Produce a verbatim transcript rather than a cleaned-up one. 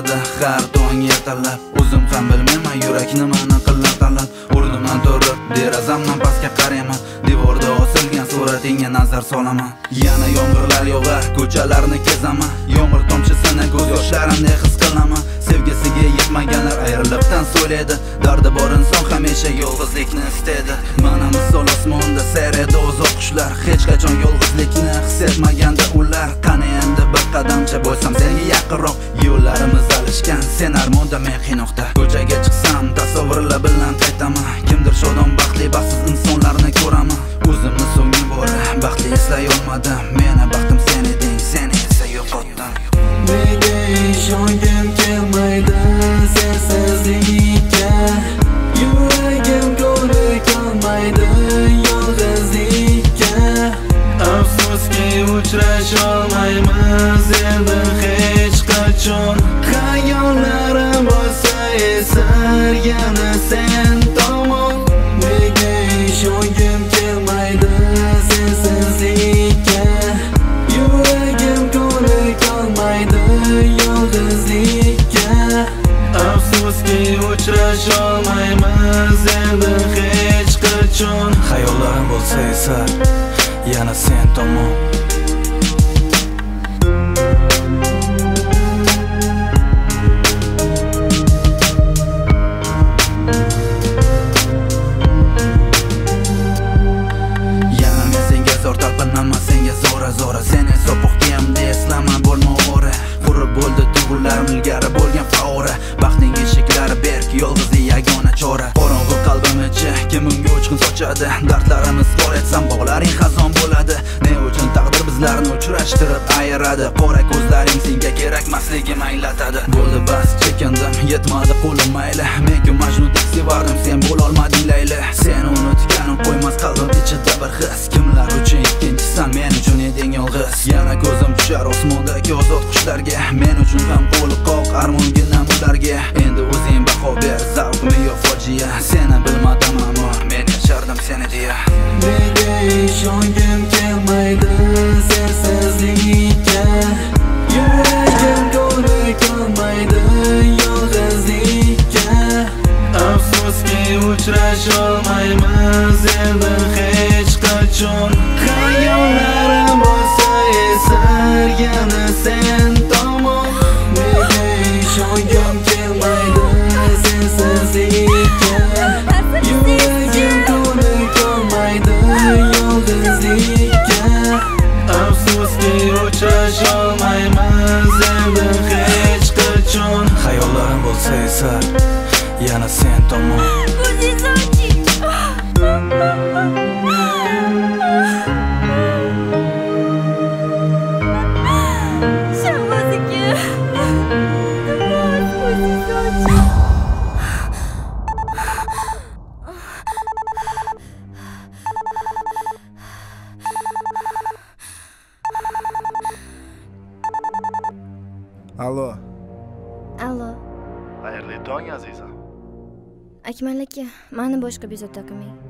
boshladi har tong ertalab. O'zim ham bilmayman yurak nimani qilar talab. O'rnimdan turib derazamdan pastga qarayman, devorda osilgan suratingga nazar solaman. Yana yomg'irlar yog'ar, ko'chalarni kezaman, yomg'ir tomchisini ko'z yoshlarimda his qilaman. Sevgisiga yetmaganlar ayrilibdan so'laydi, dardi bor inson hamisha yolg'izlikni istaydi. Mana misol osmonda sayraydi uzoq qushlar, hech qachon yolg'izlikni his etmaganda ular. Qani endi bir qadamcha bo'lsam senga yaqinroq, yo'llarimiz alishgan, sen armonda men qiynoqda. Ko'chaga chiqsam tasavvurlar bilan qaytaman, kimdir shodon baxtli baxtsiz insonlarni ko'raman. O'zimni so'nggi bor baxtli eslay olmadim, meni baxtim sen eding, seni esa yo'qotdim. Nega ishongim kelmaydi sensizlikka, yuragim ko'rik olmaydi yolg'izlikka. Afsuski uchrasholmaymiz endi hech qachon. Xayollarim bo'lsa esar yana sen tomon. Nega ishongim kelmaydi sensizlikka, yuragim ko'rik olmaydi yolg'izlikka. Afsuski uchrasholmaymiz endi hech qachon. Xayollarim bo'lsa esar yana sen tomon. Zora seni sopuqdiyamda eslama bo'lma o'g'ri. Qurib bo'ldi tuyg'ularim ilgari bo'lgan favora. Baxtning eshiklari berk, yolg'izlik yagona chora. Qorong'u qalbim ichi kim unga uchqun sochadi, dardlarimiz qor etsam bog'laring xazon bo'ladi. Ne uchun taqdir bizlarni uchrashtirib ayiradi, qora ko'zlaring senga kerakmasligim anglatadi. Bo'ldi bas chekindim, yetmadi qo'lim mayli, men-ku Majnundek sevardim, sen bo'lolmading Layli. Seni unutganim qo'ymas qalbim ichida bir his, kimlar uchun ikkinchisan, men uchun eding yolg'iz. Yana ko'zim tushar osmondagi ozod qushlarga, men uchun ham qo'li qoq armonginam ularga. Endi o'zing baho ber, zavqmi yo fojia, seni bilmadim ammo men yashardim seni deya. Nega ishongim kelmaydi sensizlikka, yuragim ko'rik olmaydi yolg'izlikka. Afsuski uchrasholmaymiz endi hech qachon. Xayollarim bo'lsa esar yana sen tomon. Nega ishongim kelmaydi sensizlikka, yuragim ko'rik olmaydi yolg'izlikka. Afsuski uchrasholmaymiz endi hech qachon. Xayollarim bo'lsa esar yana sen tomon. Allo. Allo. Xayrli tong azizam. Akmal aka, meni boshqa bezovta qilmang.